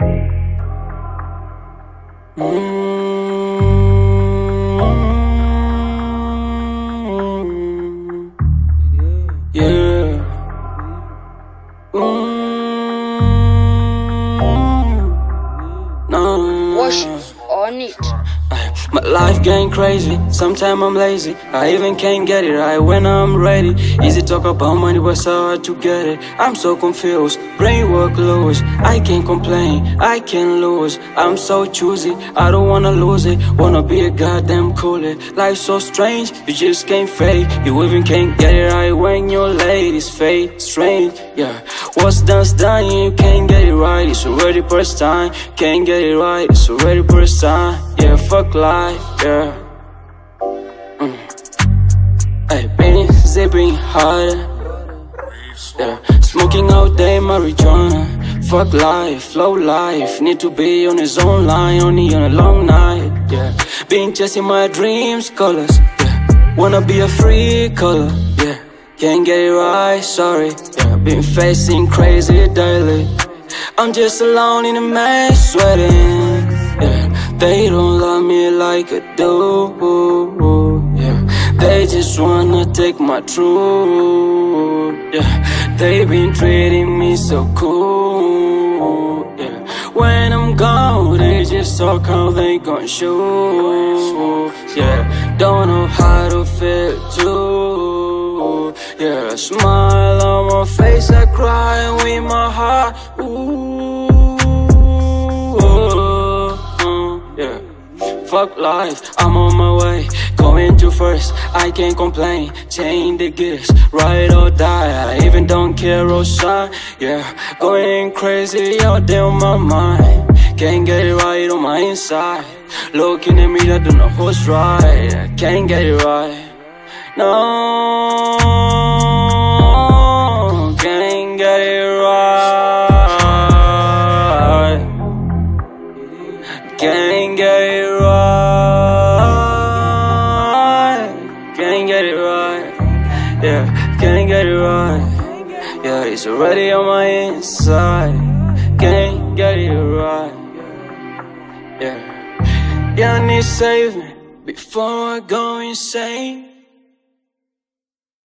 Yeah. No. Wash on it. My life getting crazy, sometimes I'm lazy. I even can't get it right when I'm ready. Easy talk about money, but so hard to get it. I'm so confused, brain work loose. I can't complain, I can't lose. I'm so choosy, I don't wanna lose it. Wanna be a goddamn coolie. Life's so strange, you just can't fake. You even can't get it right when you're late. It's fate, strange, yeah. What's done's done, you can't get it right. It's already first time, can't get it right. It's already first time, yeah, fuck life, yeah. Hey, been zipping harder, yeah. Smoking all day marijuana. Fuck life, flow life. Need to be on his own line, only on a long night, yeah. Been chasing my dreams, colors, yeah. Wanna be a free color, yeah. Can't get it right, sorry, yeah. Been facing crazy daily. I'm just alone in a mess, sweating, yeah. They don't love me like I do, yeah. They just wanna take my truth, yeah. They been treating me so cool, yeah. When I'm gone, they just talk how they gon' shoot, yeah. Don't know how to feel too, yeah. Smile on my face, I cry with my heart, ooh. Yeah. Fuck life, I'm on my way, going to first, I can't complain. Change the gears, ride or die, I even don't care or shine, yeah. Going crazy out there on my mind, can't get it right on my inside. Looking at me, I don't know who's right, I can't get it right, no. Can't get it right, can't get it right, can't get it right, yeah, can't get it right, yeah, it's already on my inside, can't get it right, yeah, yeah, I need saving before I go insane.